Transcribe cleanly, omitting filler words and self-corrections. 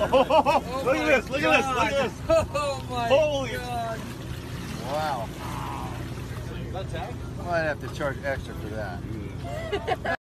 Oh Look at this, look at this, look at this. Oh my Holy God. Wow. Is that tag? Might have to charge extra for that.